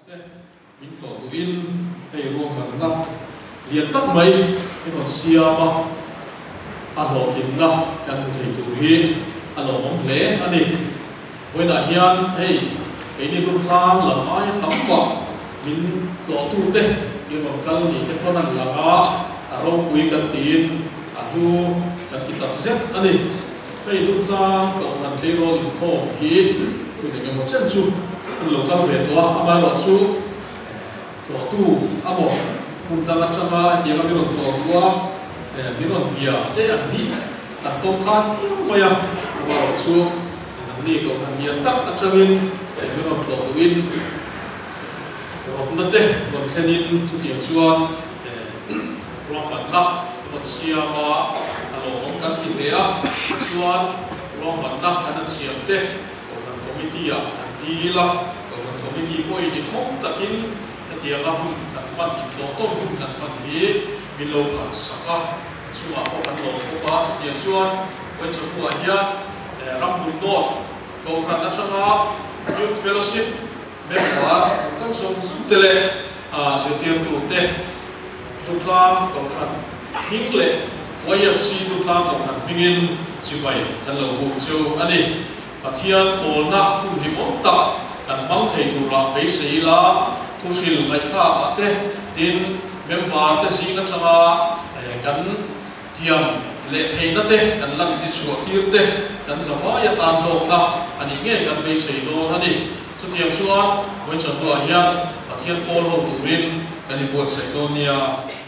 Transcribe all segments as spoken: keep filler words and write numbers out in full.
Intlawhtawn hei ruang na lian tak mai ino siama alokin na kan thei tu hi alomong hle ani hoina hian hei ini Durtlang lamai tampa min lo tu te ino kal ni te khonan langa aro pui kan tin atu kan kitab zet ani hei Durtlang Kohhran zero in kho hi tu ne mo chen chu lo kal ve to ama lo chu lo tu amo punta la chama dia kami lo to tua mi lo dia te an ni tan to kha maya ma lo chu ni ko kan dia tak achangin mi lo to win ro na te lo thenin chu ti chuan ro ma na lo sia ma alo hong kan ti le a chuan ro ma na kan siam te ko kan committee a an ti la ko kan committee ko i khong takin dia lamun kan man Intlawhtawn kan man hi milo khan saka chua ko kan lo ko pa chu tian chuan ko chu hu hian Ramhlun Kohhran atanga youth fellowship member kan som tele a se tiam tu te Durtlang Kohhran hingle Y F C Durtlang Kohhran mingin chibai kan lo bu chu ani pathian tolna hu hi monta kan mang thei tu la be sei la Kusil mai tha ate tin member te singa changa kan tiam le theina te kan lam ti chu tir te kan sawa ya tan lok na ani nge kan be sei do ani chu tiam chuan moi chan do hian pathian pol ho turin kan i bot sei do nia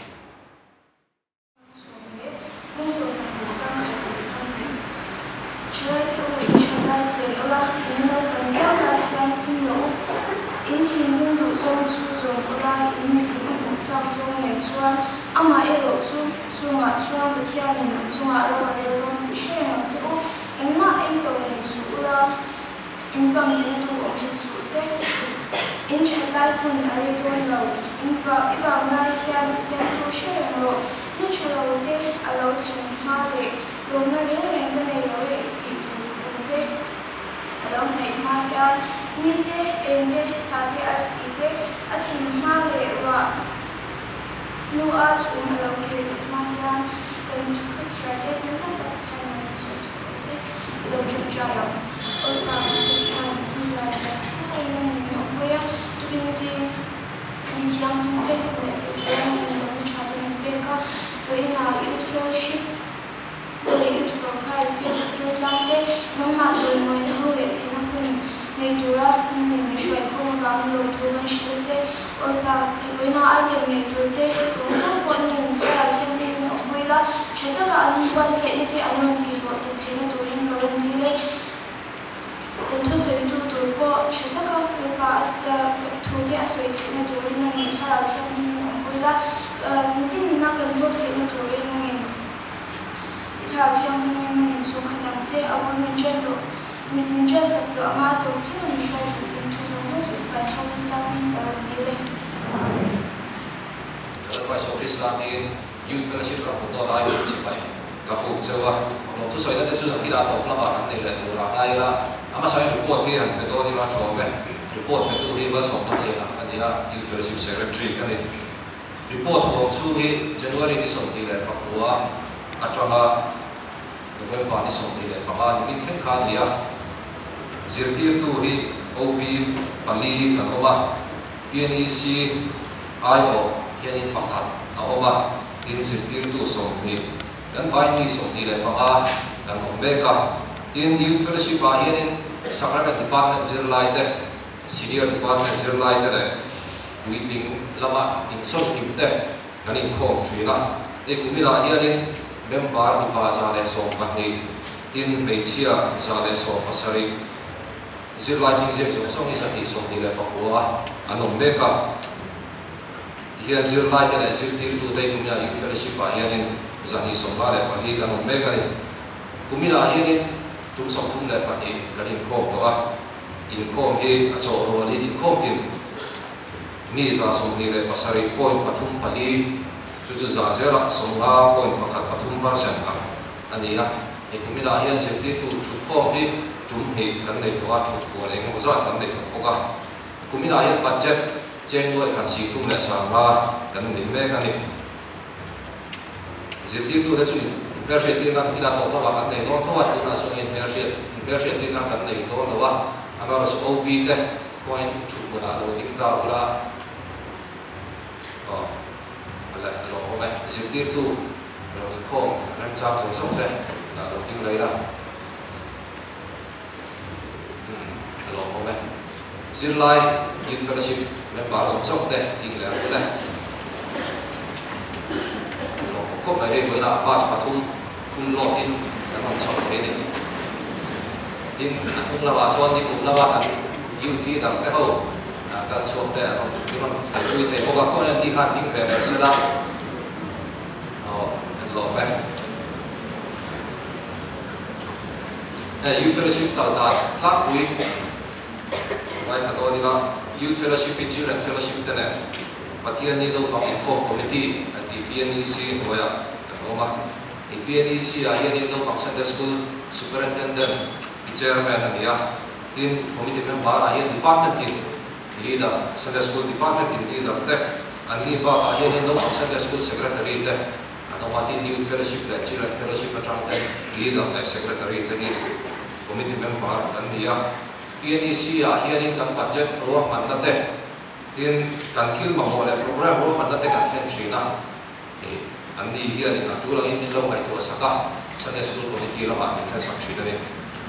in thiên nhiên đủ sông chu dùng của ta in thiên nhiên trong trong ngày xuân ama ấy lộ chu chu ngã xuân của thiên nhiên chu ngã đâu mà đều không thể xem làm chỗ anh mà anh tôi ngày xuân là anh bằng thiên tu ông hết xuân sẽ anh sẽ lại cùng anh ấy tôi lâu anh vào anh vào nay khi anh xem tôi xem rồi nhất cho lâu thế à lâu thành hoa để lúc này đến ngày cái này lâu vậy thì tôi thế lâu này mai ra ni te en te tha te ar si te a thin ma le wa nu a chu ma lo ke ma hian kan thu chra te kan sa ta than ma so se lo chu cha ya ol pa hian ni za cha ai na ni no mo ya tu kin si ni chiang ni te ko ya te tu ni no cha te ni pe ka to ina youth fellowship the youth for Christ Durtlang te no ma chol mo na ho ya te na ko ni nei tura min shoi khom ga lo thogan shil che or pa koina item nei turte so so kon nin cha thim ni no hoila cheta ka an wan se ni te anon ti ho te thena turin ron ni le kan thu se tu tu po cheta ka ko pa atla thu te asoi thena turin na ni thara thim ni no hoila mutin na kan ho thena turin na ni thara thim ni na ni so khatam che abon min cheto min just to amato più ni shoi in tu so so by so starting currently by so starting youth fellowship ka to lai chi pai ka pu chewa no tu so ida te su ki la to la ba kan nei le tu la ai la ama sai report hi han me to ni la chom me report me tu hi ba so to le la ani ya youth fellowship secretary ka ni report ho chu hi January ni so ti le pa kwa atanga November ni so ti le pa ba ni min thlen kha ni ya zirtir tu hi O B pali kan oma P N E C I O hianin pakhat a oma in zirtir tu so ni kan vai ni so ni le panga kan ombeka tin youth fellowship a hianin sacrament department zirlai te senior department zirlai te le Durtlang lama in son tim te kan in khom thrina e kumila hianin member ni pa za le so pahni tin meichia za le so pasari zirlai ning zek so song is ati so ni le pakua anom meka hian zirlai te le zirtir tu te kumia youth fellowship a hianin zani so ma le pali anom meka ni kumila hianin tum som thum le pali kan in khom to a in khom hi a cho ro li in khom tin ni za so ni le pasari point pathum pali chu chu za zera so nga point pakhat pathum percent a ania e kumila hian zirtir tu chu khom hi tum hi kan nei to a thut fu le ngo za kan nei to ka kumina hian budget chen nuôi khát sĩ thung lệ sáng ra cần đến mẹ cái này diệt tiêu tu đã chịu bia rượu tiền năng ina tổ nó vào cái này nó thôi tu là số tiền bia rượu bia rượu tiền năng cái này nó nó vào anh bảo là số O B đấy coin chụp một là rồi tính cao là ờ là rồi hôm nay diệt tiêu tu rồi không em sao sống sống đây là đầu tiên lấy ra rồi hôm nay diệt lại youth fellowship em bảo sống sống đây tiền là cái này không phải với là bas pathum phun lọt in là còn sống thế này tin cũng là bà son thì cũng là bà ăn yêu thì tầm cái hậu là cái số đấy là nhưng mà thầy tôi thấy có các con đi ăn tiếng về sẽ là ờ lọt về này youth fellowship tạo ra khác quý ngoài sao tôi đi vào youth fellowship children fellowship thế này và thiên nhiên đâu bằng info committee thì P N E C rồi à đúng không ạ? Thì P N E C là hiện nhiên đâu bằng Sunday school superintendent, chairman là gì à? Thì committee member là hiện department team leader, Sunday school department team leader thế. Anh đi vào là hiện nhiên đâu bằng Sunday school secretary thế. Anh ông thì youth fellowship là children fellowship là trong thế leader là secretary thế thì committee member anh đi à? P N E C là hiện nhiên kan budget rồi mà anh thế. Then kan thil ma mo le program ro man te kan sen trina e an ni hi ani na chu lang in lo mai to saka Sunday school committee la ma ni kha sak trina ne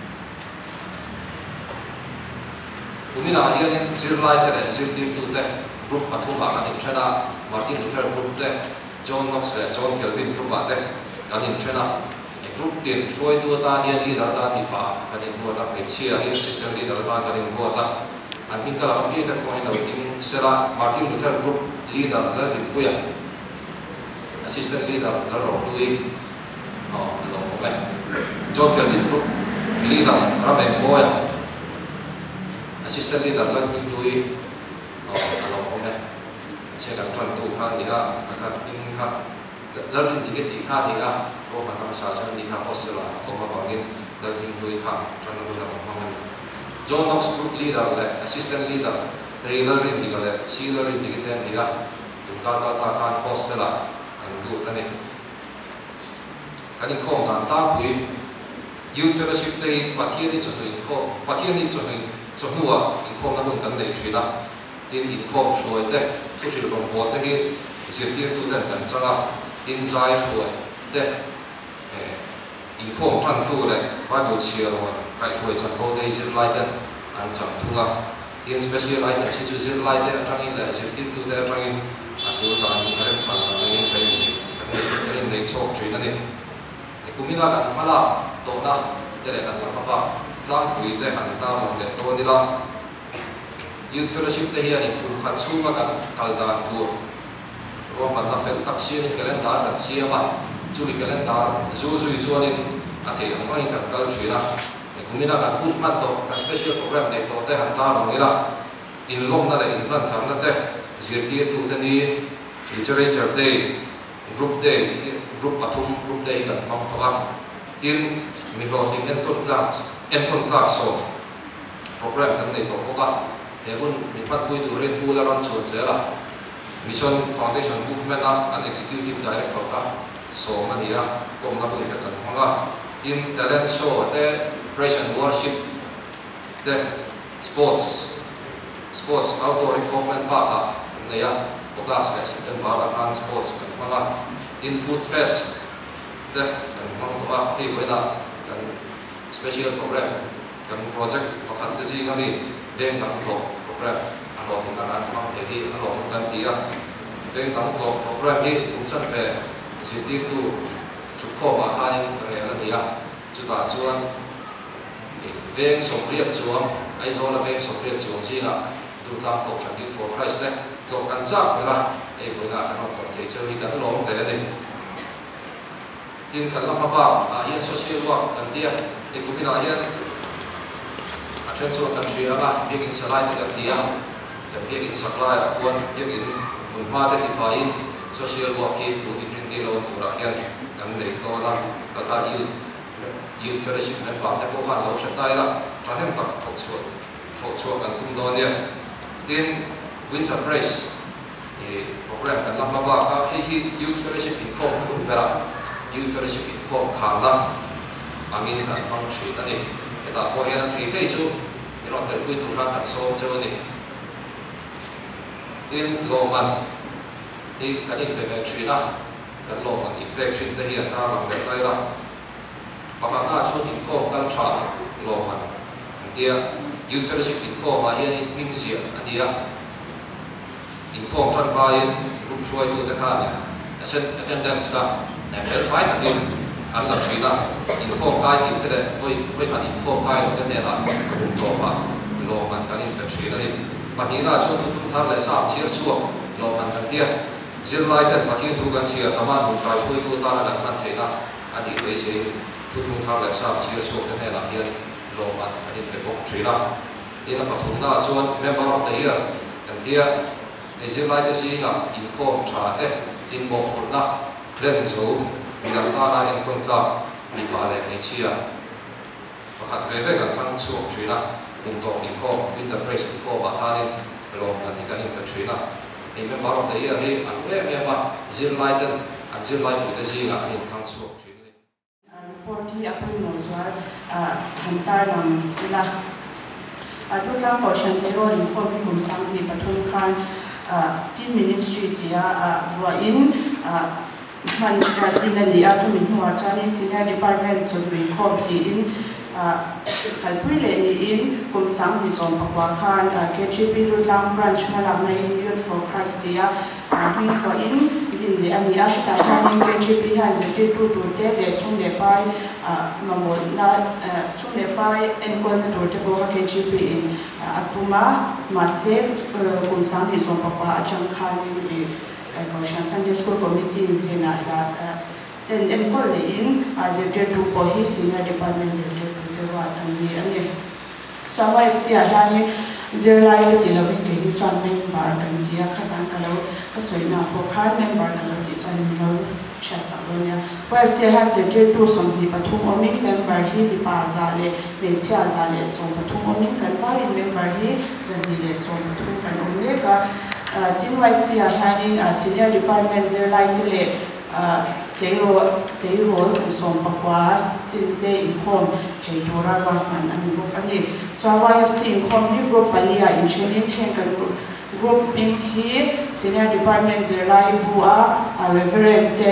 umi na hi ani sir lai te sir tim tu te group pathum ba kan chana Martin Luther group te John Knox le John Calvin group ba te kan in chana e group tin soi tu ta hi ani dar ta ni pa kan in tu ta pe chia hi system leader ta kan in tu ta an tin kala ambi ta ko ina tin sera Martin Luther group leader la rin puya assistant leader la ro lui oh lo mai John Calvin group leader Ramhlun boya assistant leader la rin lui oh lo mai che kan tron tu kha ni ha ka in kha la rin ti ke ti kha ni a ro ma tam sa chan ni ha posela ko ma ba ngin la rin lui kha tron lu la ma ma John Knox group leader le assistant leader trailer rin di kale sealer rin di kiten diga ka ka ta khan post la an du tani kan khom dan ta pui youth fellowship te pathian ni choi ko pathian ni choi chonuwa in khom na hun kan nei thina in in khom shoi te thu sil rom bo te hi zirtir tu dan kan changa in zai shoi te in khom than tu le ba du chia ro kai shoi chan ko dei zir lai dan an chang thunga in special item si chu zir lai te atang in la zirtir tu te atang in atu ta in karem chan na in kai ni in nei chok chui ta ni kumina kan mala to na te le kan la pa tlang pui te han ta mo le to ni la youth fellowship te hi ani ku khat chu ma kan kal da tu ro man na fel tak si ni calendar kan si ma chu ni calendar zu zu chu ni a the ang mai kan kal chui na kumina kan put man to kan special program nei to te han ta ro ni la in long na le in plan thar na te zirtir tu te ni literature day group day group pathum group day kan mang to a tin mi ro tin enton class enton class so program kan nei to ko ka he un mi pat pui tu re pu la ron chon zela mission foundation movement a an executive director ka so mania kom na hun kan hanga in talent show te praise and worship te sports sports outdoor reform park ne ya ko class fest kan ba kan sports kan hanga in food fest te kan mang to a he boina kan special program kan project ko khan te ji ngami veng kan ko program a lo tin kan mang the ti a lo kan ti a veng kan ko program hi um chan ve sitir tu chu kho ba khanin ne la ni a chu ta chuan veng som riat chuang ai zo la veng som riat chuang si na Durtlang Kohhran for Christ ne to kan chak na ei boina kan ko the cheu hi kan lo de ni tin kan la pa a hian social work kan tia e kumina hian a then chu kan thria la bikin salai te kan tia kan bikin saklai la kon bikin mun ma te ti fa in social work hi tu in ni lo tu ra hian kan nei to la ka ka i youth fellowship men pa te ko han lo sha tai la ta hem tak thok chu thok chu kan tum do nia tin winter brace program kan lam lama ka hi youth fellowship in kom nu bera youth fellowship in kom khana angin kan mang thri tani eta ko hena thri te chu ilo ter pui tu kan so che ni in loman ni kan in be thri na kan loman i break thri te hi ta ram le tai la pakha na chu in kom kal tha loman dia youth fellowship in kom ma hi ning sia adia in kom tran bain group shoi tu ta khan attendance ka na fel fai ta din an lam thri na in kom kai ki te voi voi kan in kom kai lo te ne la to pa lo man kan in pe thri na din pa ni na chu tu thar le sa chir chu lo man kan dia zil lai ta pa thi tu gan sia ta ma tu kai shoi tu ta la man the na ani ve se tu tu thar le sa chir chu te ne la hian lo man kan in pe bok thri na ina pa thum na chuan member of the year kan dia zil lai ta si nga in kom tha te in bok hol na len zo mi lam ta na en ton tla mi pa le nei chia pakhat ve ve kan thang chuak thri na kum to in kom in the press ko ba hanin lo man ni kan in pe thri na ni member of the year ni an ve me ba zil lai ta an zil lai ta si nga in thang chuak thri ni report hi apun no zwar hantar lam ila Durtlang Kohhran Zero in kom hi kum sang ni pathum khan tin ministry dia wa in man tin ali a chu min huwa chani senior department chu min khom ki in kalpui le ni in kum sang ni som pakwa khan K G P Durtlang branch malam na in youth for Christ dia min for in din le ani a heta han K G P han ze tu tu te le sung le pai mamol na sung le pai en ko na to te bo K G P in atuma mase kum sang ni som pakwa achang khan ni Kohhran Sunday School Committee in la then en ko le in as a tu ko hi senior department ze tu wa tan ni ani so wa si a ha ni zero lai te ti lo bi ke ni chuan member kan dia khatan ka lo ka soi na ko khan member ka lo ti chuan ni lo sha sa lo nya wa si ha ze tu som hi pathum omi member hi bi pa za le le chia za le som pathum omi kan ba in member hi zan ni le som pathum kan om le ka tin wa si a ha ni senior department zero lai te le Jero Jero som pakwa chinte in khom thei thora wa man ani bok ani chawa f c in khom ni group palia in chenin hen ka group in hi senior department zerlai bua a reverend te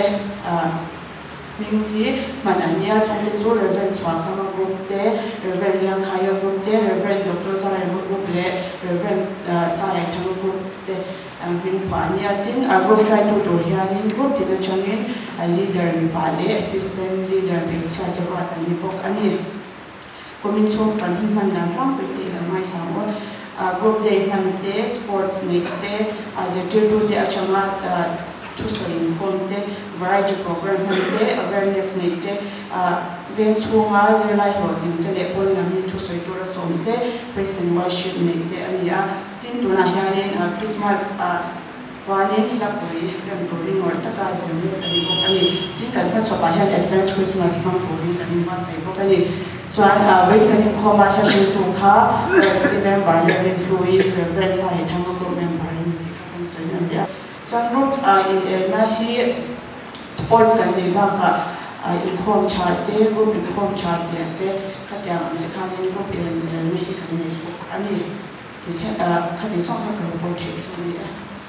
min hi man ania chong le chu reverend chwa ka group te reverend yang khaya group te reverend Doctor Sarai group le reverend Sarai thang group te min pa nia tin a group try to to hianin group tin changin a leader mi pa le assistant leader mi cha te wa ani bok ani komin chong kan hin man dan sang pe te la mai sa mo group day man te sports night te as a to te achama to so in home te variety program te awareness night te ven chunga zirlai ho tin te le pon na mi to so to ra som te praise and worship night te ania tin tuna hianin Christmas walin la pui ram puri ngor ta ka zem ni ani ko ani tin kan pa chopa hian advance Christmas pang puri kan ma sai ko ani chuan a wei kan ko ma ha shin tu kha si member le employee reference ai thang ko member ni ti kan so na dia chuan group in elna hi sports kan ni ba ka in khom cha te group in khom cha te te khatya an kha ni group in ni hi kan ni ko ani ti cha khati song ka ko po the chu ni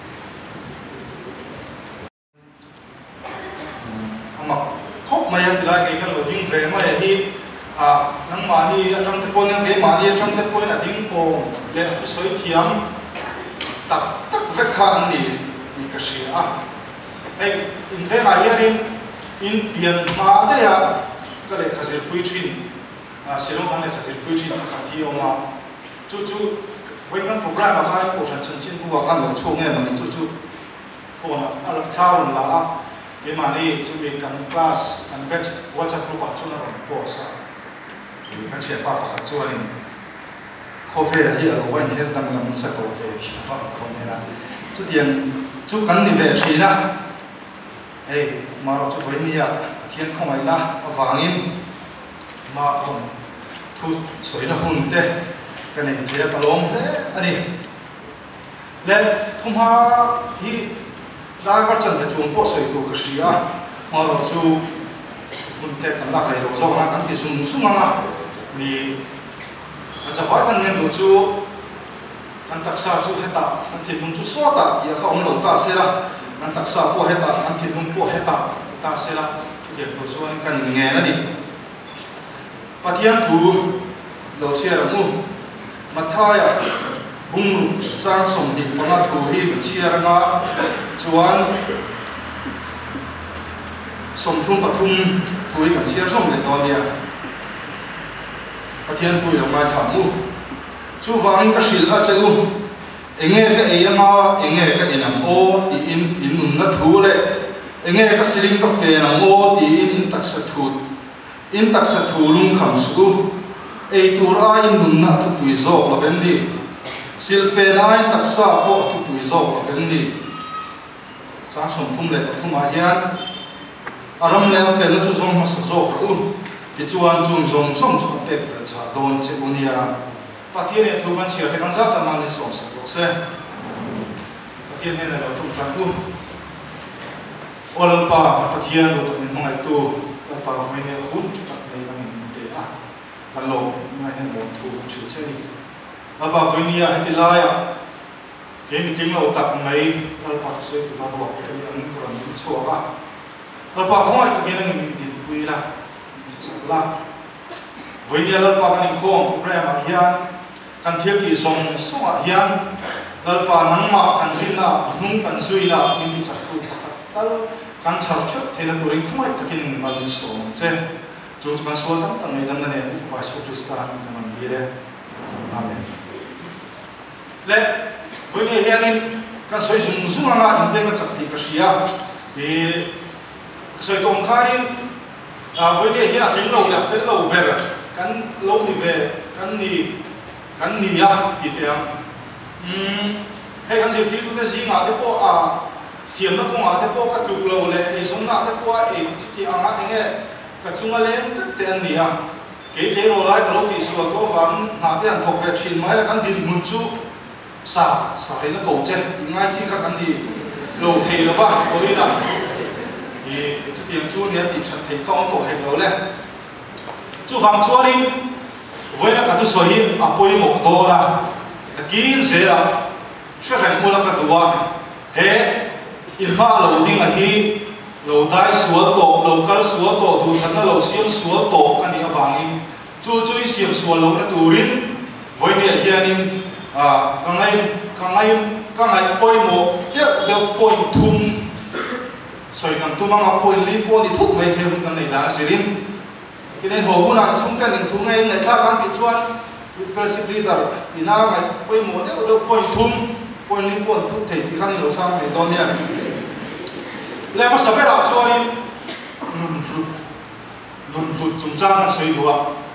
khóc mày anh lại cái cái lối đi về mày hi à nắng mà đi trong cái pôn cái mà đi trong cái pôn là tiếng cổ để cái suối thiam tập tất vết khăn đi đi cái gì à ấy in về ai in in biển mà đấy à cái này khai quy trình à sử dụng cái này khai quy trình khá thi mà chú chú với cái program mà khai cổ sản sinh chính của khai là chung nghe mà chú chú phone là là thao là cái mà đi chúng mình cần class cần batch WhatsApp group à chúng nó làm course à cái chuyện ba bác cho anh coffee là hiện ở bên hiện đang làm sẽ có về không không nên là chú tiền chú cần đi về chuyện á ấy mà nó chú với mình à thiên không ai na vàng in mà còn thu sấy là hùng thế cái này thì là lông thế anh đi le thuma hi dai var chan the chung po soi tu ka sia ma ro chu mun te kan la kai lo zo na kan ti sum sum ma ni kan sa vai kan nen lo chu kan taksa chu heta kan ti mun chu so ta ya ka om lo ta se la kan taksa po heta kan ti mun po heta ta se la ke to so ni kan nge na ni patian thu lo sia ra mu mathaya bung chang som di panga thu hi chia ra nga chuan som thum pathum thui kan chia som le don ya pathian thui lo mai tha mu chu wangin ka sil a cheu enge ka eyama enge ka inam o ti in in nun na thu le enge ka siling ka fe na o ti in in tak sa thu in tak sa thu lung kham su ei tur a in nun na thu pui zo la ven ni sil fe na in tak sa po thu pui zo la ven ni chang som thum le pathum a hian aram le fe na chu zong ma sa zo u ti chuan chung zong som chu pe pe cha don che unia pathian ne thu kan chia te kan za ta man ni som sa lo se pathian ne la chung chang u olam pa pathian lo to min mangai tu ta pa mai ne hun ta dei na min te a kan lo ngai ne mo thu chi che ni apa venia hetilaya ke mi ting lo tak mai al pa se tu na do ke yang ko ran chu ba al pa hoi to ke nang min din pui la la venia al pa kan khom program a hian kan thiam ki som so a hian al pa nang ma kan rin na nung kan sui la min ti chak tu pakhat tal kan chak chut thena turing khmai takin mal so che chu kan so tam tam nei dam na ne if pa so krista kan man bi le amen le venia hianin kan soi sum sum anga in te ka chak ti ka sia e soi tong kharin a venia hi a thing lo la fel lo ber kan lo ni ve kan ni kan ni ya ti te um he kan sil ti tu te zinga te po a thiam na ko nga te po ka tu lo le e som na te po e ti anga enge ka chunga lem vet te an ni a ke ke ro lai ka lo ti suwa ko van na te an thok ve thin mai la kan din mun chu sa sa he na ko chen ingai chi ka kan ni lo thei lo ba ko ina e chu tiam chu ne ti chat thei ko to he lo le chu wang chuan in voina ka tu soi a poi mo do ra kin se ra sha ran mu la ka duwa he in ma lo ding a hi lo dai suwa to local suwa to du than na lo siam suwa to kan ni awang in chu chu siam suwa lo na turin voina hianin a kangai kangai kangai poi mo ye de poi thum soi kan tu manga poi li po ni thuk mai the kan nei da sirin kinen ho bu na chung kan ning thum ngai ngai tha kan ti chuan fellowship leader ina ngai poi mo de de poi thum poi li po thuk thei ti kan lo sang mai don ya le ma sa vera chuan nun ru nun ru chung cha na soi duwa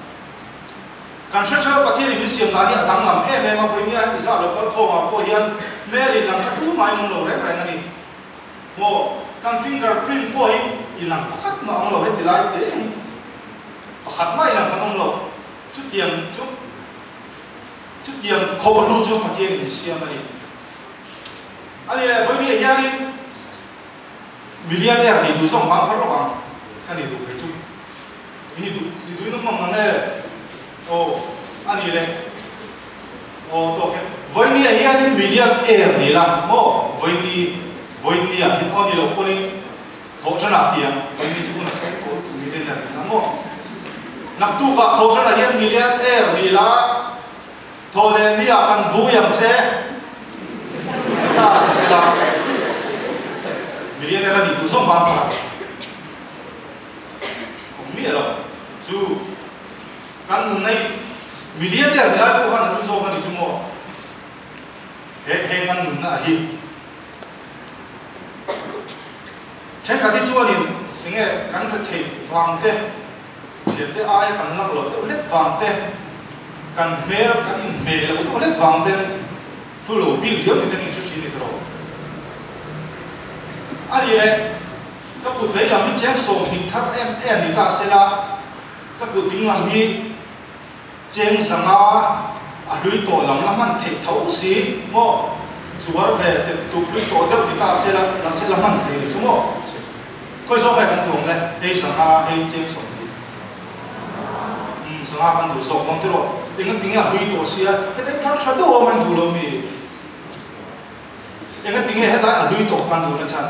kan sha sha pathian ni siam na ni adang lam em em ma poi ni a ti sa lo kal kho ma po hian me li nang ka tu mai nong lo re re ngani mo kan fingerprint po hi ilang pakhat ma ang lo he ti lai te pakhat mai lang kanong lo chu tiam chu chu tiam kho ba lu chu pathian ni siam ani ani le poi ni hian ni millionaire ni du song bang phar lo bang kan ni du pe chu ni du ni du no mang mang e o ani le o to ke voi ni hian ni millionaire ni la mo voi ni voi ni a hin o ni lo ko ni tho chana tiam voi ni chu na ko ni den na mo nak tu ka tho chana hian millionaire ni la tho le ni a kan vu yam che ta se la millionaire ni du song bang phar ko mi lo chu kan nei millionaire ni a ko kan du so kan ni chu mo he he kan na hi chen ka ti chuan in nge kan ka thei wang te thiam te ai kan nak lo te let wang te kan mer kan in me lo to let wang te hu lo bi dio ni te ni chu chi ni ro ani le ka ku vei lam ni cheng so hin thak em em ni ta se la ka ku ting lam hi cheng sanga a lui to lam lam han thei thau si mo chuar về để tụ lúc tổ được thì ta sẽ là là sẽ làm ăn thì chúng không khơi số về căn tuồng này hay sang ha hay chém sòng thì sang ha căn tuồng sòng con thế rồi tiếng tiếng là huy tổ xia cái đấy khác sao đâu mà đủ lâu mi tiếng tiếng hết là huy tổ căn tuồng nó chán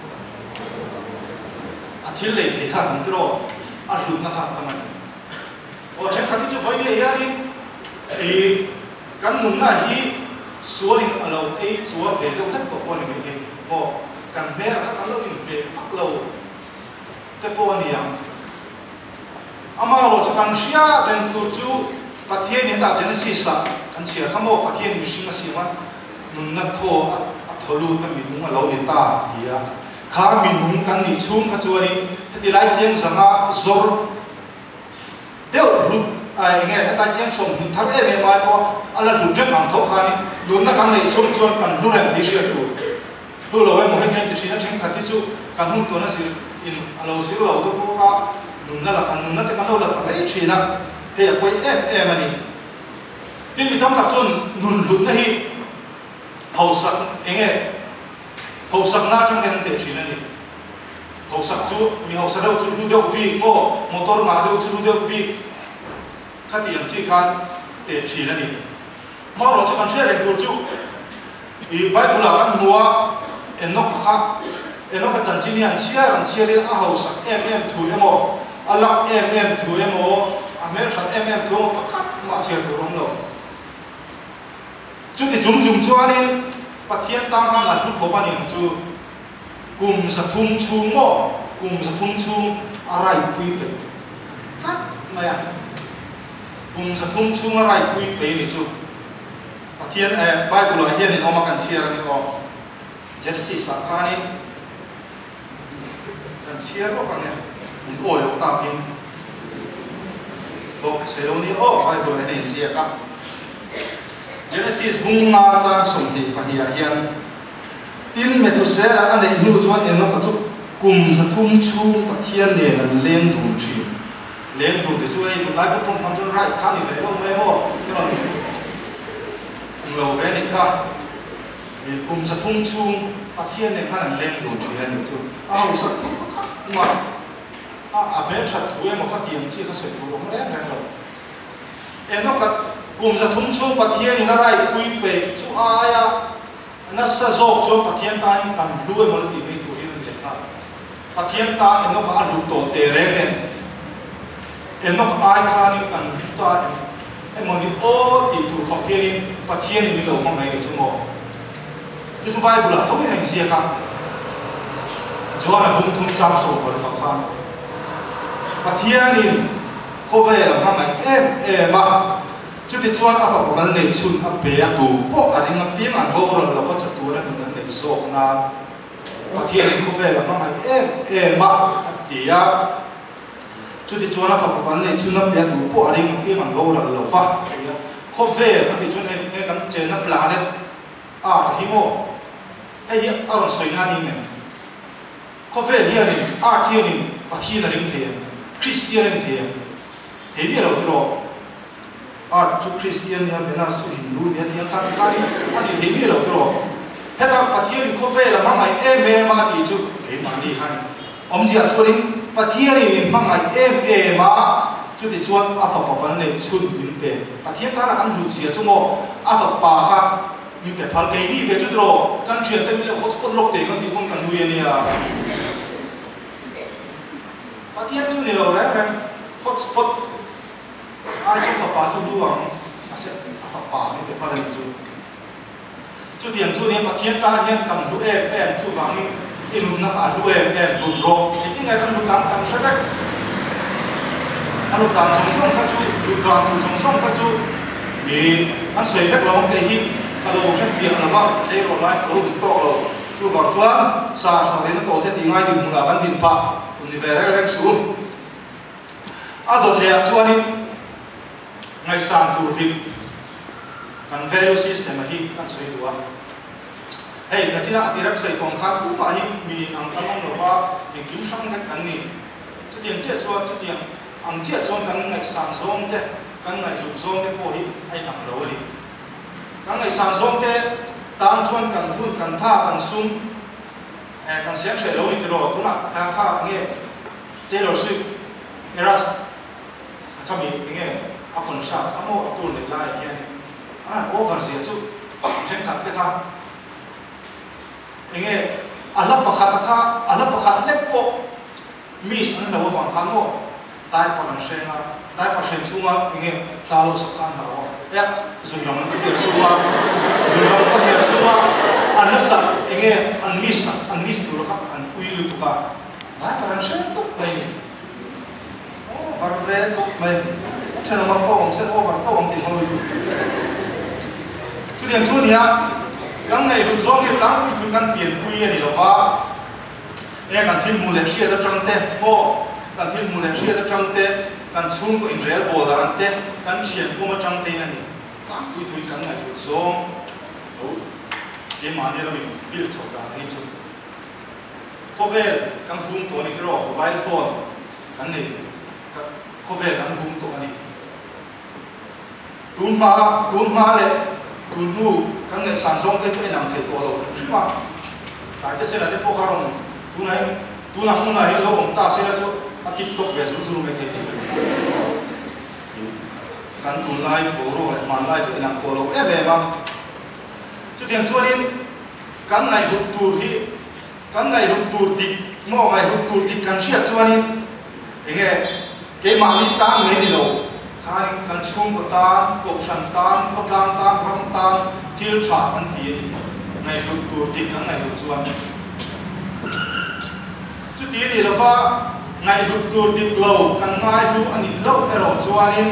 à thiếu lệ thì thằng thế rồi à lúc nó khác mà ở trên khát thì chú phải đi à đi thì căn nung là hi số linh ở lâu ấy số về đâu đất của con mình thì họ cần bé là các lâu in về phát lâu cái con này ama lo cho cần xia trên tu chú bắt thiên hiện tại trên xí sa cần xia khăm ô bắt thiên mình sinh xí mà nung nát thô à thô lu cái mình nung ở lâu hiện tại thì à khá mình nung cần đi chung cái chú đi thì lại chén sang à zor đều lu ai nghe ta chén sông thằng em em ai có ala lu rất nặng thấu khani lu na kan nei chung chuan kan lu reng đi xia tu lu lo em một cái cái chuyện trên khát thì chú kan hung tu na xí in alo xí lo tu có ka lu na là kan na te kan lo là cái chuyện na he quay em em ani tin bị tâm tập chuan nun lu na hi hậu sắc em nghe hậu sắc na trong cái này chuyện này hậu sắc chú mi hậu sắc đâu chú lu đâu bi mo motor ngã đâu chú lu đâu bi khát tiền chỉ kan để chỉ là gì mà rồi cho con xe này của chú vì bài bù là ăn mua em nó khác em nó cái chân chỉ này xe làm xe đi à hậu sắc em em thu em mò à lắc em em thu em mò à mấy thằng em em thu mà khác mà xe thu không đâu chú thì chúng chúng cho anh bắt thiên tăng ham là chú khó bao nhiêu chú cùng sát thung chung mò cùng sát thung chung à rai quy bể khác mày à cùng sát thung chung à rai quy bể này chú bắt thiên eh Bible là hiện nay ông cần share cái đó Genesis sát khai này cần share đó cái này mình ôi ông ta kinh to sẽ luôn đi ô Bible này share cả Genesis hung nga cha sum ti pahia hian tin Methuselah an nei nu chuan en no ka chu kum sa thum chung pathian ne nan leng dum thi leng dum te chu ei lai ko thum tham chun rai kha ni ve lo me mo ke ron ing lo ve ni ka ni kum sa thum chung pathian ne kha nan leng dum thi ni chu a ho sa thum kha ma a a be that thu em kha tiang chi kha se tu ro re re lo en no ka cùng sa thum chung pathian in rai pui pe chu aya na sa zok chu pathian ta in kan lu e mol ti me tu in le ha pathian ta en no ka lu to te re ne en no ka ai kha ni kan ta em mol ni o ti tu khop te ni pathian ni lo ma mai ni chu mo tu su bai bu la to ni hang sia ka chu ana bum thum cham so ko ka khan pathian ni ko ve la ma mai em em ma chú thì chuan áp vào mình này chun áp bé đủ bộ anh em biết mà vô rồi là có chặt tuổi là mình này sọc na và khi anh có về là nó mày em em mà thì à chú thì chuan áp vào mình này chun áp bé đủ bộ anh em biết mà vô rồi là phát có về anh thì chuan em cái cái trên nó lá đấy à hi mô hay hi ở trong soi ngang đi có về hi anh à thì anh bắt hi là đến thế Christian thế thế biết rồi rồi à chú Christian ya vena su Hindu ya dia kan kan ani hemi lo tro heta pathian ko ve la mangai em em ma ti chu ke ma ni han om ji a churin pathian ni mangai em em ma chu ti chuan a fa pa pan ne chun min pe pathian ta la kan hu sia chu mo a fa pa kha min pe phal ke ni ve chu tro kan chuyện te mi le ho chu lok te kan ti kon kan hu ye ni a pathian chu ni lo ra ra hotspot ai chú thập bà chú đu bằng à sẽ thập bà này cái phần chú chú tiền chú này mà thiên ta thiên cầm chú em em chú vàng in in nó phải chú em em chú rộp thì cái ngày con chú tạm tạm sẽ đấy anh lục tạm sống sống các chú lục tạm sống sống các chú thì anh xây phép lòng cái gì cái lô phép việc là vâng thế rồi lại cái lô được to rồi chú vàng chú ăn xa xa đến nó to sẽ thì ngay thì muốn là văn bình phạ thì về đây đây xuống à đột lệ chú anh ngay sang tu hip kan value system hi kan soi dua hey ka china atirak soi kong kha tu ma hi mi ang tamong no fa ni kim sang ka kan ni chu tiang che chuan chu tiang ang che chuan kan ngai sang zong te kan ngai lu zong te ko hi ai tam lo ni kan ngai sang zong te tang chuan kan hun kan tha kan sum eh kan siang se lo ni tro tuna ha kha nge Taylor Swift Eras kami nge akon sa amo atur le lai hian an over zia chu chen khat te kha nge alap pakhat kha alap pakhat lek po mis an lo wang kan mo tai pa an senga tai pa sen sunga nge thalo sa khan na wa ya zu yong an ti suwa zu yong an ti suwa an nasa nge an mis an mis tu kha an uilu tu kha tai pa an sen tu mai oh varve tu mai chen ma po om sen over to om ti ho lu chu dian chu nia gang này lúc gió kia táng bị chúng căn biển quy này là phá, em cần thêm một lần xia đã trăng tê, ô cần thêm một lần xia đã trăng tê, cần xuống của Israel bồ là ăn tê, cần chuyển của mà trăng tê này, táng bị chúng căn này lúc gió, ô cái mà này là mình biết sầu cả thấy chưa? Có vẻ căn hung tổ này cái rồi mobile phone, căn này có vẻ căn hung tổ này, tuôn ma tuôn ma này. Tuân nu các nghệ sản xuất cái chỗ nằm thể tổ lầu chứ mà tại cái xe là cái Kohhran tu này tu nằm tu này lâu ông ta sẽ là chỗ ta TikTok về số số mấy cái căn tu lại tổ rồi mà lại chỗ nằm tổ lầu em về mà chứ tiền cho nên căn này hụt tụt thì căn này hụt tụt đi mò này hụt tụt đi căn siết cho nên nghe cái mà đi tăng mấy đi đâu khai kan chung ko tan ko san tan ko tan tan ram tan thil tha kan ti ni ngai hu tur ti kan ngai hu chuan chu ti ni lova ngai hu tur ti lo kan ngai hu ani lo ero chuan in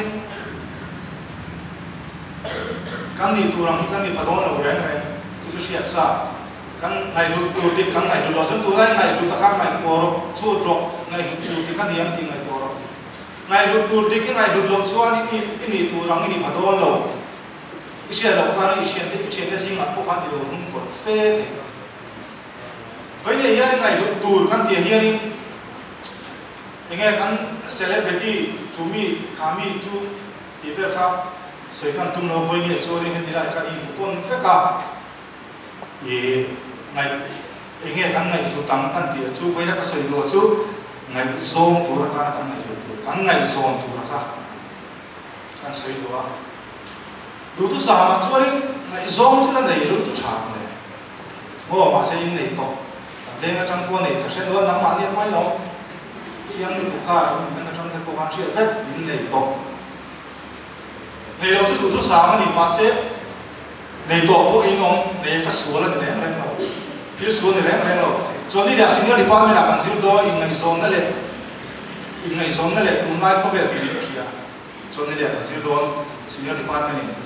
kan ni turang kan ni padon lo reng reng tu su siat sa kan ngai hu tur ti kan ngai hu lo chun tu lai ngai hu ta kan ngai ko chu tro ngai hu tur ti kan yang ti ngai ko ngày lúc tur đi cái ngày lúc lồng xuân ini ini tu răng ini bắt đầu lâu, cái chuyện lâu khăn cái chuyện cái chuyện cái gì mà có khăn thì lâu không còn phê thế, vậy nên hiện ngày lúc tur khăn tiền hiện đi, nghe khăn celebrity chú mi kami chú đi về khác, rồi khăn tung nó với nghe cho nên hiện tại khăn ini tuần phê cả, ye ngày nghe khăn ngày chú tăng khăn tiền chú với các sợi đồ chú ngày zong tu ra khăn khăn ngày kan ngai zon tu rakha kan soi doa du tu sa ma chuari ngai zon chu nei lu tu chang ne mo ma se in nei to te nga chang ko nei ta se do nam ma ni mai lo chiang tu kha nga chang te ko kan sia vet in nei to nei lo chu du tu sa ma ni ma se nei to ko in ong nei ka su la ne reng lo phil su ne reng reng lo cho ni da senior department kan sil do in ngai zon na le in ngày sống này cũng mai có việc gì được chưa? Cho nên là siêu đón senior department này.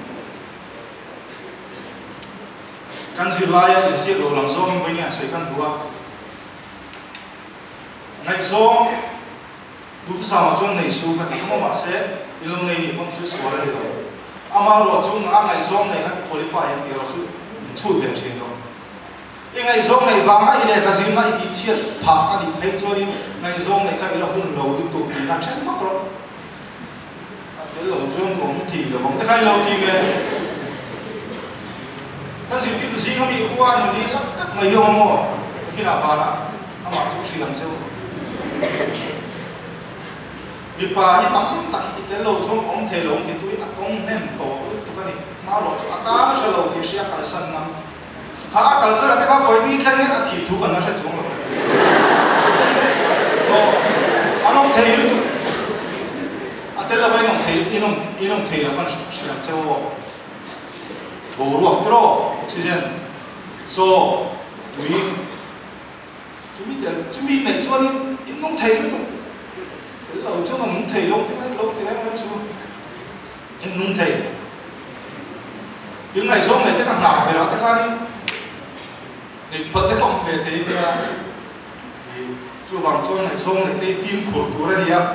Căn siêu lai á, siêu đồ làm giống với nhà xây căn đua. Ngày sống, lúc sao mà chọn ngày số cái không mà sẽ, ilom này thì không chịu số là được. Ama rồi chúng nó ngày sống này các qualify thì rồi chú chú về trên đó. In ngày sống này vàng ai này cái gì mà ít chiết, phá cái gì thấy cho đi ngày sống này cái là hun lâu được tụ thì làm chết mất rồi. Cái lâu trong cũng thì là bóng cái lâu thì cái cái gì cái gì nó bị qua nó đi lắc tắc người yêu mà khi nào bà là nó mặc chút gì làm sao bị bà đi tắm tại cái lâu trong ông thề lâu thì tôi đã công nem tổ tôi cái này mà lo cho ta nó sẽ lâu thì sẽ cả sân năm ha kalau saya kata kau ini kan ni ati tu kan nasi tu. Oh, anong thầy itu, atela bay nong thầy, inom inom thầy là con siapa cewek, baru waktu ro, oksigen, so, tui, cumi dia, cumi naik cuan ni, inom thầy itu, lalu cuma nong thầy, lalu kita lalu kita orang semua, inom thầy, những ngày sau này cái thằng nào về đó cái khác đi. Để bật cái không về thế thì chú vàng cho này xong này cái phim khổ tố ra đi á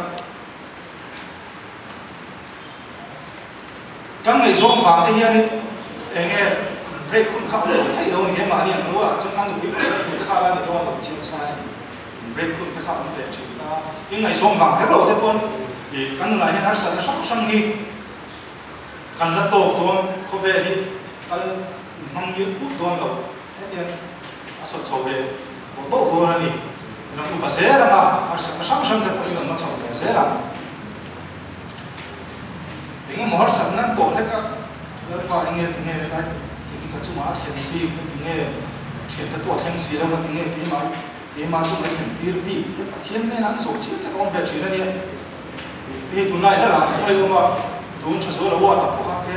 các ngày xong vàng thế hiền ấy nghe break cũng khảo được thấy đâu này cái mà điện nó là trong ăn được cái cái khảo là để cho tập chiều sai break cũng cái khảo về chúng ta những ngày xong vàng cái đầu thế con thì căn này hiện tại sẽ sắp sang đi căn đất tổ tuôn có về đi căn mang nhiều bút đòn đầu hết tiền à sốt sầu về bộ bộ đòn này nó cũng có dễ lắm à à sáng sáng sáng được cái nó trồng để dễ lắm thì cái món sẵn nó tổ hết các nó có anh nghe nghe cái thì cái chung mà xem đi cái nghe chuyện cái tổ xem xí đâu cái nghe cái mà cái mà chung cái xem đi đi cái thiên này nó sốt chết cái con về chuyện này thì tụi này nó làm cái gì mà tụi nó số là what là có cái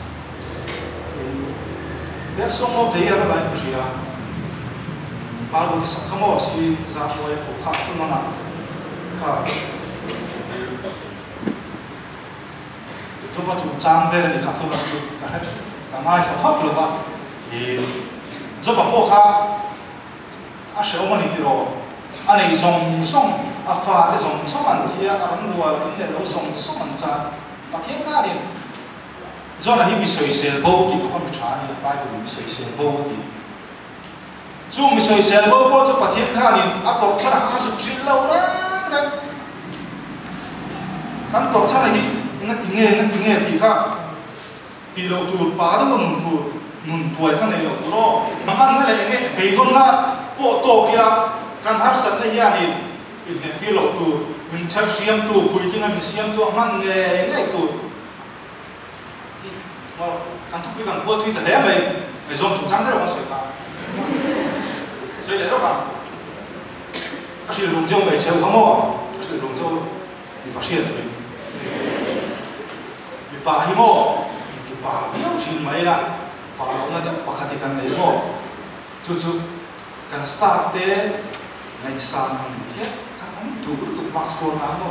best song of the year là cái gì à bao gồm sắc không có gì ra ngoài của khác không nó nào khác chúng ta chụp trang về là đi khác không là chụp cái này cái mai sẽ phát luôn mà thì giúp bạn có khác à sẽ ông mình đi rồi anh ấy dùng song à pha để dùng song anh thì à anh mua là anh ấy dùng song anh cha và thiết cả đi do là hiệp soi sel bầu thì không bị trả đi bài của soi sel bầu thì dù mình soi sel bầu bầu cho phát thiết cả đi áp độc cho là khá sụt chín lâu đó đấy căn độc cho là gì nghe nghe nghe thì khác thì lâu tuổi ba đó mình tuổi mình tuổi cái này lâu đó mà ăn cái này nghe bị con na bộ tổ kia căn hát sẵn này ya đi thì lâu tuổi mình chắc xiêm tuổi cuối chứ mình xiêm tuổi ăn nghe nghe tuổi mà căn thúc cái căn bữa tuy là đấy mày mày dùng chủ trang thế nào mà sửa cả sửa đấy đâu cả các sự dùng dâu mày treo không mò các sự dùng dâu thì phát hiện rồi bị bà hi mò bị bà hiểu chuyện mấy là bà nó là bà khát thì căn đấy mò chú chú căn start thế ngày sáng thằng biết thằng không đủ tụ max score nào mò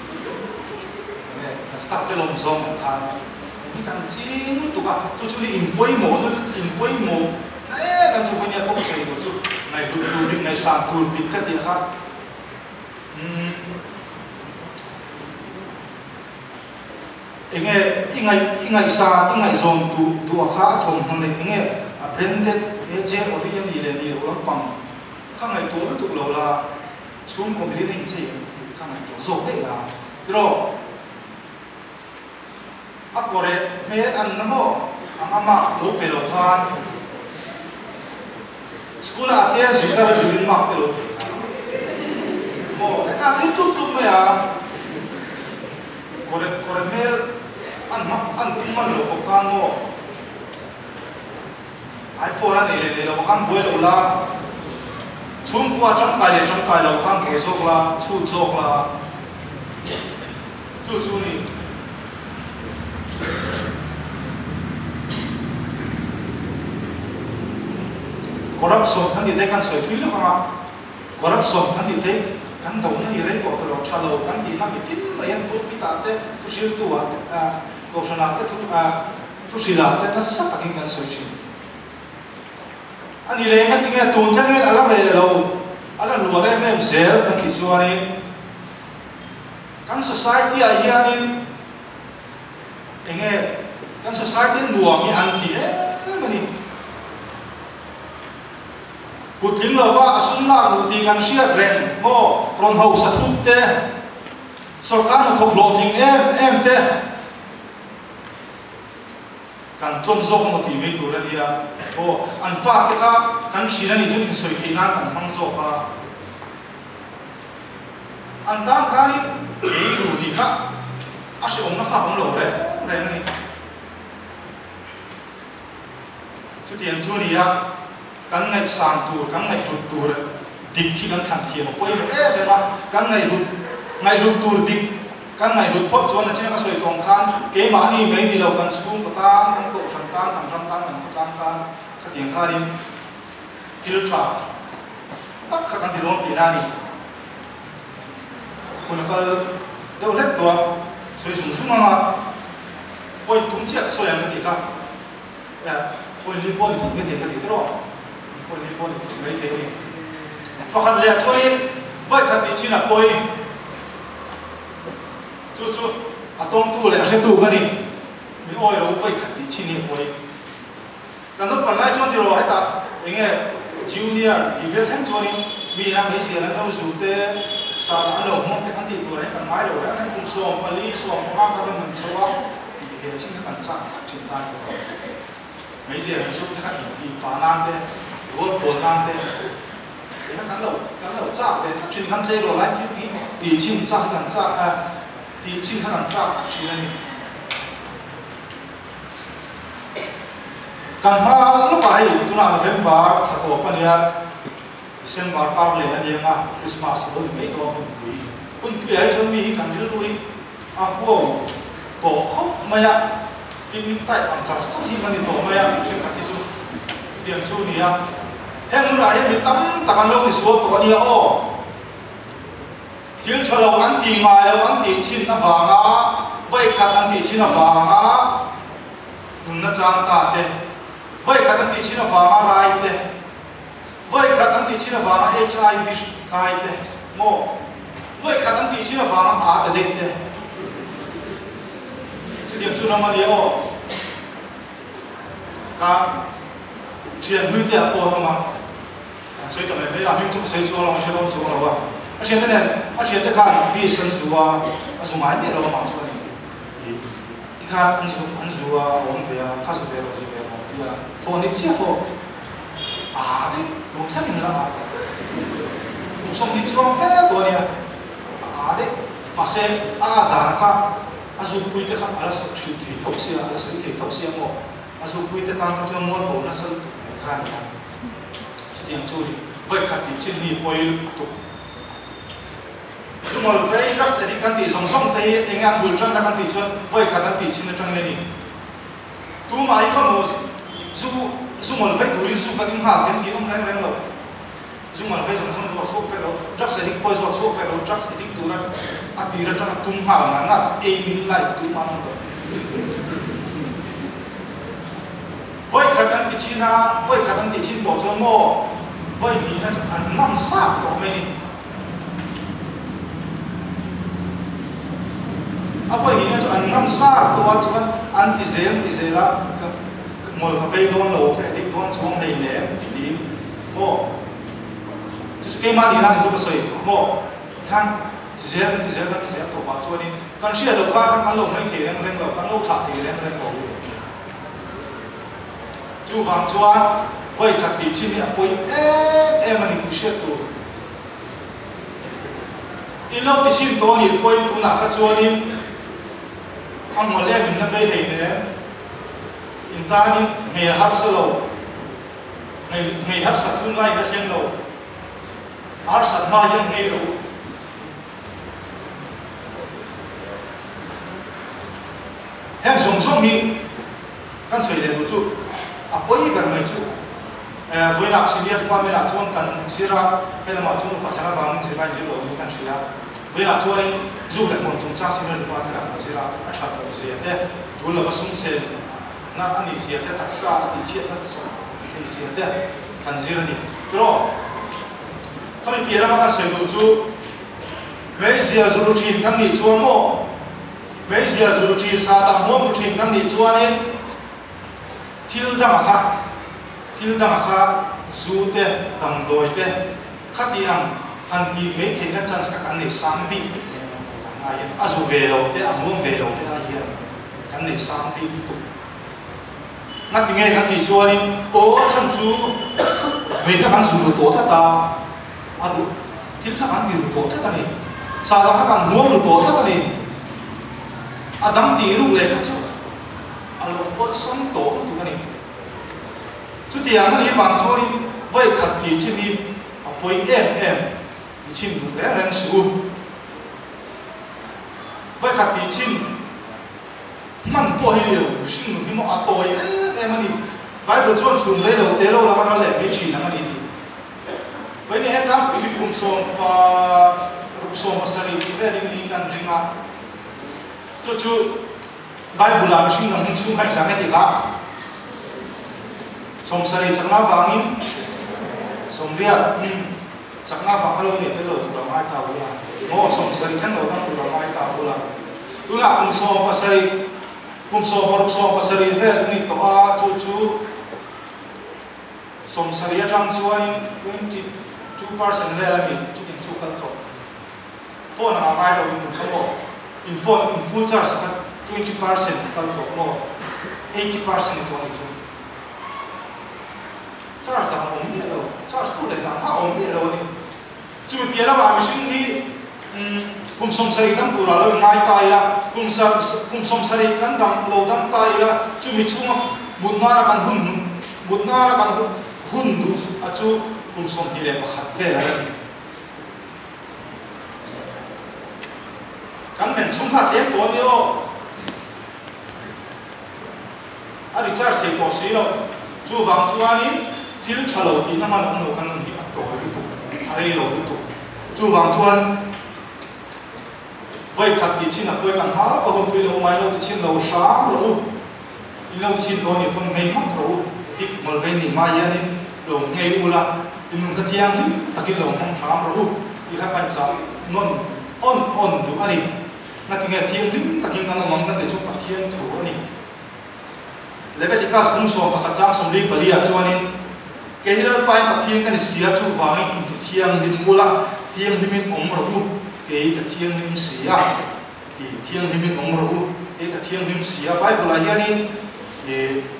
căn start thế lòng dòng thằngนี่กันจริงตัวกันจู่จู่นี่อินป่วยหมดอินป่วยหมดเอ๊ะกันจู่ฟันยาพวกใช่ตัวจู่ในรูดูดิ้งในสามตูนติดกันเดียวครับอืมเองเงี้ยที่ไงที่ไงซาที่ไงซองตัวตัวข้าทงทางไหนเองเงี้ยเบรนเด็ดเอเจอร์ออริจินอีเลนี่เราลังปังข้างในตัวรู้ตัวเราละช่วงคอมพิวเตอร์นี่จริงข้างในตัวโซ่ได้ละที่เราอักโกเรเมอันนั้นโมอังอามาลูกเปโลคานสกุลอาเทียสิสระสิบินมากเปโลโมแต่ข้าสิทุกทุกเมียโกเรโกเรเมลอันมาอันตุ้มมันโลกคานโมไอโฟนอันนี้เลยโลกคานบุยโลละชุ่มกว่าจังไก่เลยจังไก่โลกคานเกโซกละชูโซกละชูชูนี่กรับสมทันทีได้กันสวยทุยแล้วครับกรับสมทันทีได้กันตรงนี้เรื่องตัวตลอดชาโลกันที่นั่งกินไม่ยันพูดพิตาเต้ทุสิลตัวอ่าโฆษณาเต้ทุอ่าทุสิลาเต้นั่นสักกินกันสวยจริงอันนี้เลยกันที่เงี้ยตูนจังเงี้ยอะไรเราอะไรรัวได้ไม่เสียกันที่ชัวนี่กัน society อะไรนี่เองเงี้ยกัน society หน่วงมีอันที่เอ๊ะมันนี่กุดทิ้งเราว่าสุนทรมุตีกันเชียร์เรนโม่รอนเฮาสะทุกเต้สกัดมันถูกโหลดทิ้งเอ็มเอ็มเต้กันต้นโซ่ของมุตีไม่ตัวเลยอ่ะโอ้อันฟ้าเต้ครับกันชีนันนี่จุดสวยที่นั่นกันทั้งโซ่ค่ะอันตั้งขานี่ไม่รู้ดีค่ะอาศัยองค์นักข่าวของเราเลยอะไรนั่นนี่จุดเดียนจุดนี้อ่ะกันไงสามตัวกันไงรุดตัวดิบที่กันทันทีมาป่วยเอ๊ะเดี๋ยวมากันไงรุดไงรุดตัวดิบกันไงรุดพบชวนนั่นใช่ไหมก็สวยตรงกันเกมอันนี้ไม่ดีเรากันชุ่มกระตานกันโกชันตานกันรันตานกันขจันตานขัดเยียงข้าดิทิลทราตักขัดกันที่โดนตีนานี่คนก็เดี๋ยวเล็กตัวสวยสูงสูงมากป่วยทุ่งเชือกสวยอย่างกันดีครับเอ๊ะป่วยรีบป่วยถึงไม่ถึงกันดีตลอดคนนี้คนไม่เท่นี่พอขันเลี้ยช่วยไว้ขันติชินะป่วยจู่จู่อะต้องตู้เลยอะเช่นตู้กันนี่มีอ้อยเราไว้ขันติชินี่ป่วยกันต้องปัญหาช่วงที่เราให้ตัดอย่างเงี้ยจิวเนียร์ดีเวลทั้งตัวนี้มีนะไม่เสียแล้วเราสูดเตะสาระเราหมดแต่กันติตัวไหนกันไม้เราแล้วนั่นคุ้มส่งผลิตส่งมากกันมันชัวร์ดีเวลชิ้นกันจ้าชิ้นตายมี mấy gì là số cái hình thì phá nan thế vốn vốn nan thế cái cán lẩu cán lẩu chạm về chắc chắn cán chơi đồ lại thì đi chim chạm cán chạm à đi chim cán chạm chỉ là cán mà lúc ấy tôi làm November chắc có phần này December cao lệ anh em à Christmas rồi mấy đồ cũng quý cũng quý ấy cho mình cán đi lui à cô tổ khóc mày à cái mình tại làm sao chắc gì cán đi tổ mày à trên cả cái chú điểm chú này à em lúc này mình tắm tặng lâu thì số tổ này ô thiếu cho lâu ăn tì ngoài lâu ăn tì chín nó vàng á vậy cả ăn tì chín nó vàng á đừng nó trang cả thế vậy cả ăn tì chín nó vàng á rai thế vậy cả ăn tì chín nó vàng á H I V kai thế mô vậy cả ăn tì chín nó vàng á á thế thế chứ điểm chú nó mà đi ô cả chuyện hư tiệt cô mà所以等于没让民族谁做了，我全都做了吧。而且呢，而且这看比申诉啊，啊是慢点了嘛，做的。你看恩诉恩诉啊，王菲啊，他是菲了，是菲了，对啊。佛你接佛啊的，我猜你们了啊。我说你做菲多呢，啊的，马些啊打那个，啊是贵的看，啊是提提头些，啊是提头些么，啊是贵的当他做摸头那是没看的。yang curi, vậy khát thì chín hi bồi tụ. Chúng tôi phải rất sẽ đi căn thì song song thấy anh em buồn chân là căn thì chân, vậy khát căn thì chín là trong này. Tu mà không có, dù dù mình phải đuổi dù cái tiếng hát tiếng thì ông đang đang lâu. Dù mình phải song song做错phải đâu, rất sẽ đi bồi做错phải đâu, rất sẽ đi tu là, à thì là trong là tung hạ ngắn ngắn, aim in life tu mà không được. Vậy khát căn thì chín à, vậy khát căn thì chín bỏ cho mồ. Vậy thì nó cho ăn năm sát của mình à vậy thì nó cho ăn năm sát của cho ăn ăn thì dễ thì dễ là một cái vây đón lẩu cái đích đón xuống hay nè đi bộ chứ cái mà đi làm thì cho cái sợi bộ thang thì dễ thì dễ thì dễ tổ bảo cho đi còn xưa đầu qua các ăn lẩu mấy thì đang đang lẩu ăn lẩu sạch thì đang đang lẩu chú vàng chú ăn vậy khát đi chín này bồi em em anh cũng sẽ tu. In lâu thì chín to thì bồi tu nạp cái chỗ này, anh mà lấy mình nó về này nè, in ta đi ngày hát sơ lâu, ngày ngày hát sát tu ngay cái xem lâu, hát sát maiยังngày lâu. Em sống sống đi, kan soi để tu, à bồi cái mấy chút. Với nạp sinh viên qua với nạp chuông cần xí ra hay là mọi chung một sản vàng nhưng sẽ bay chế độ như cần xí ra với nạp chuông ấy dù lại một chúng ta sinh viên qua với nạp xí ra ở trong đầu xí thế dù là có sung sen na anh đi xí thế thật xa đi chết thật xa thì xí thế cần gì là đi rồi không biết kia là các sợi đồ chú mấy giờ dù chín căn đi chuông mô mấy giờ dù chín sa tạm mô dù chín căn đi chuông ấy thiếu đăng khác thiếu đăng khác dù thế tầm đôi thế khát đi ăn ăn đi mấy thế nó chẳng các anh này sáng bị à dù về đâu thế à muốn về đâu thế à hiện anh này sáng bị tụ ngắt tiếng nghe ngắt tiếng chua đi ô chân chú mấy các anh dù tổ thắt ta à đủ thiếu các anh dù tổ thắt ta này sao đó các anh muốn dù tổ thắt ta này à đâm tí lúc lệ khát chú à lúc có sống tổ tụ cái này chú thì anh ấy vàng cho đi vậy khát đi trên đi à bồi em em đi trên đủ lẽ đang xuống vậy khát đi trên man to hay điều sinh một cái mỏ tồi em anh đi bài bữa chôn xuống lấy đầu té lâu là nó lẻ cái chỉ là anh đi vậy nên em cảm thấy cũng sống và cũng sống mà sao đi về đi điกันriêng à chú chú bài bữa làm sinh làm xuống hay sáng cái gì cả sống sao đi chẳng nào vàng in sống riết chẳng nào vàng hello này cái lỗ củaเราai tao là ngõ sống sao đi khăn lỗ củaเราai tao là tu là cũng sống mà sao đi cũng sống mà sống mà sao đi về đi to à chú chú sống sao đi trong chú anh twenty two percent về là mình chú kiến chú khăn tốt phone là ai đâu mình không có in phone in full charge là twenty percent khăn tốt mà eighty percent của anh chú charge sang om mi lo charge tu le na ha om mi lo ni chu pi la ba mi sing hi kum som sari tam tu ra lo ngai tai la kum sa kum som sari kan dam lo dam tai la chu mi chunga mun na la kan hun mun na la kan hun du a chu kum som hi le pakhat ve la kan men chung kha tlem to ni o a recharge thei to si lo chu wang chuani thil thalo ti na man om lo kan hi a to ri tu a rei lo tu chu wang chuan vai khat ti chin a poi kan ha ko hom pi lo mai lo ti chin lo sha lo i lo ti chin lo ni pon ngei mak ro ti mol ve ni ma ya ni lo ngei u la in ka tiang ni takin lo hom tham ro i kha kan cha non on on tu ani na ti nge thiam lim takin kan mong kan le chu ta thiam thu ani level ikas kum so pa khachang som li palia chuanin ke hirar pai ma thiang kan sia chu wangi in tu thiang lim mula thiang limin om ro ke ka thiang lim sia ti thiang limin om ro e ka thiang lim sia pai bula hianin e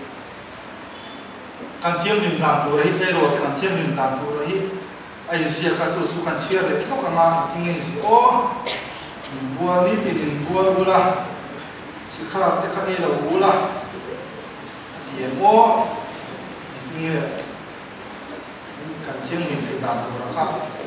kan thiang lim dan tu rai ke ro kan thiang lim dan tu rai ai sia ka chu chu kan sia le to ka ma tinge si o bua ni ti din bua bula si kha te kha e lo bula ye mo tinge kan thiang lim te dan tu ra kha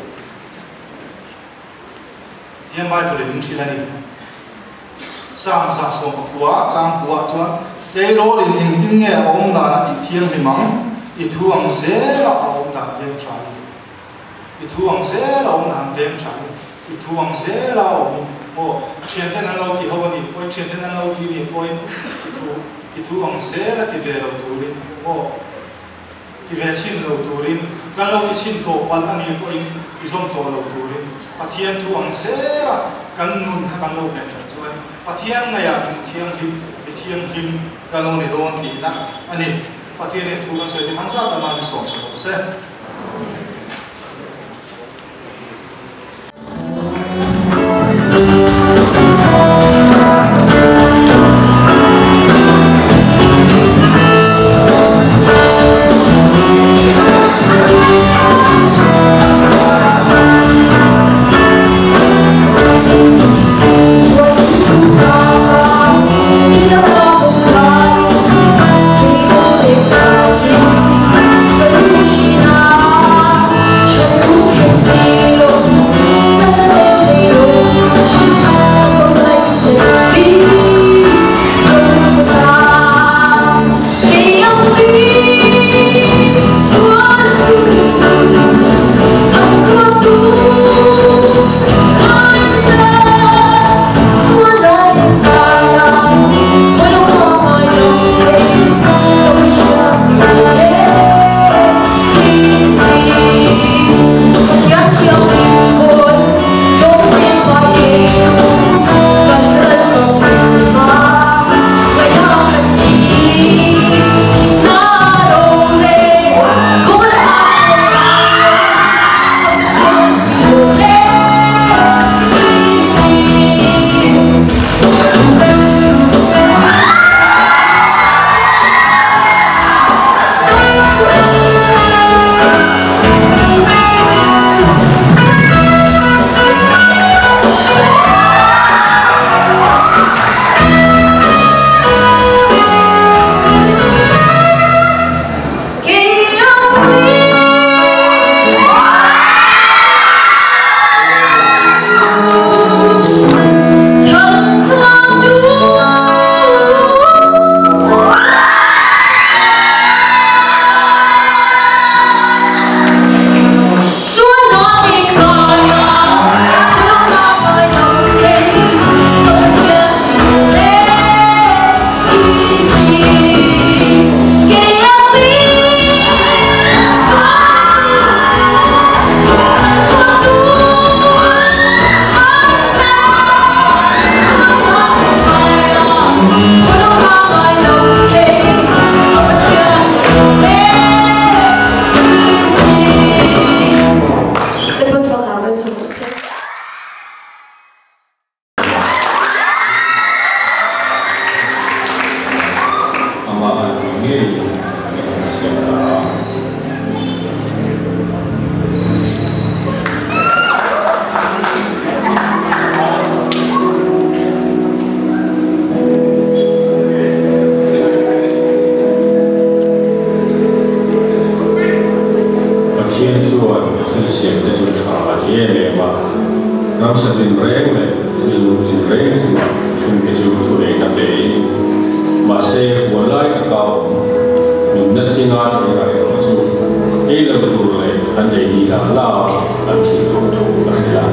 yang baik boleh mungkin lagi. Sam sam som kuah, jam kuah cuan. Jadi rolling yang tinggi om dah di tiang memang itu ang sela om dah vem cai. Itu ang sela om dah vem cai. Itu ang sela om oh cian tenan lau ki hawa ni, oh cian tenan lau ki ni, oh itu itu ang sela ki velo turin, oh ki vecin lau turin. Kalau ki cin to palan ni oh izom to lau turin. Patian tu ang sela kan nun kan lo vem cai cuan. Patian ngaya tiang him, tiang him kalau ni doan ni nak, ani patian itu kan saya di masa taman sosial se. Krishna siam te chu tha ti e ma ram sa tin reng le tin tin reng chu ma tin ke chu chu le na te ma se ko lai ka ka nun na thi nga te ga e ko chu e lo tu le an de ni la la an thi tu tu la la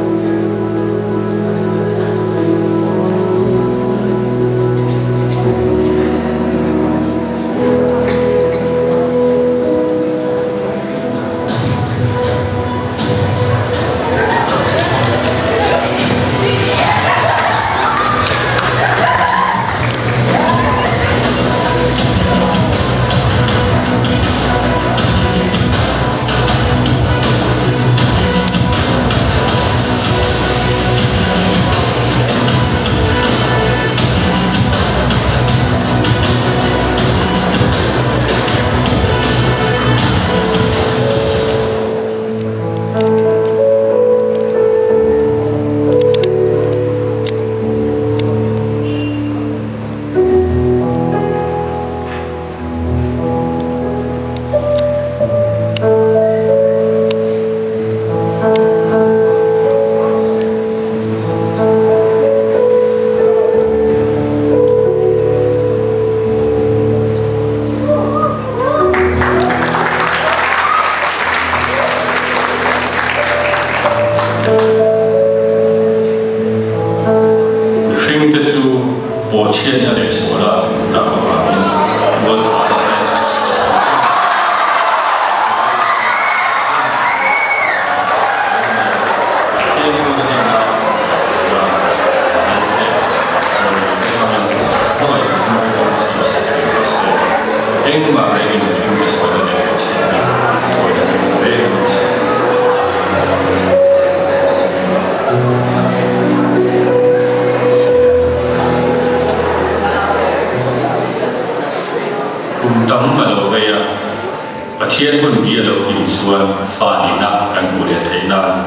thiên quân bia đầu kim xuân pha đi nặng căn bùi để thấy na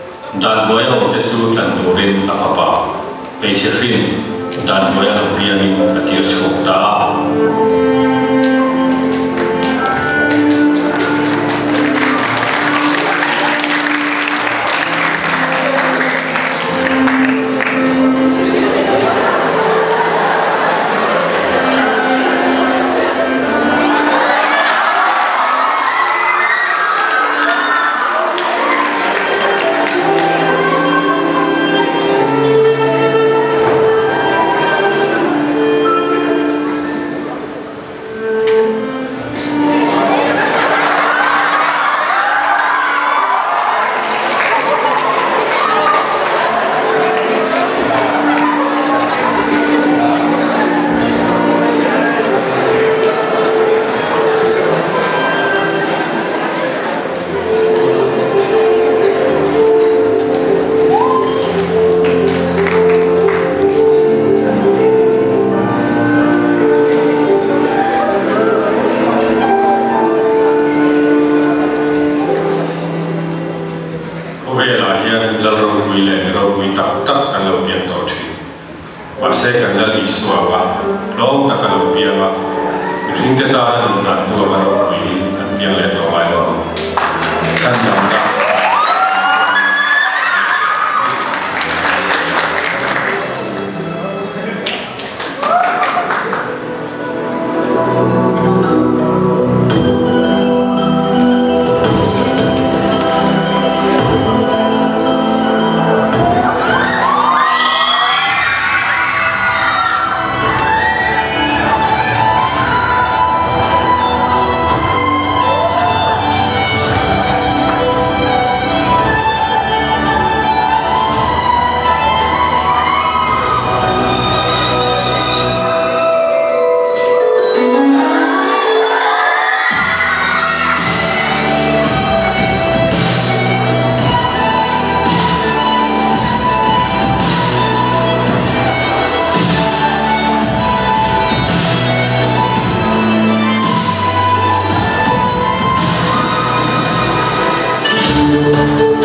đàn bói ông tết chu lần đầu tiên là phá bả bây giờ khi đàn bói ông bia mình là tiêu chụp ta Thank you.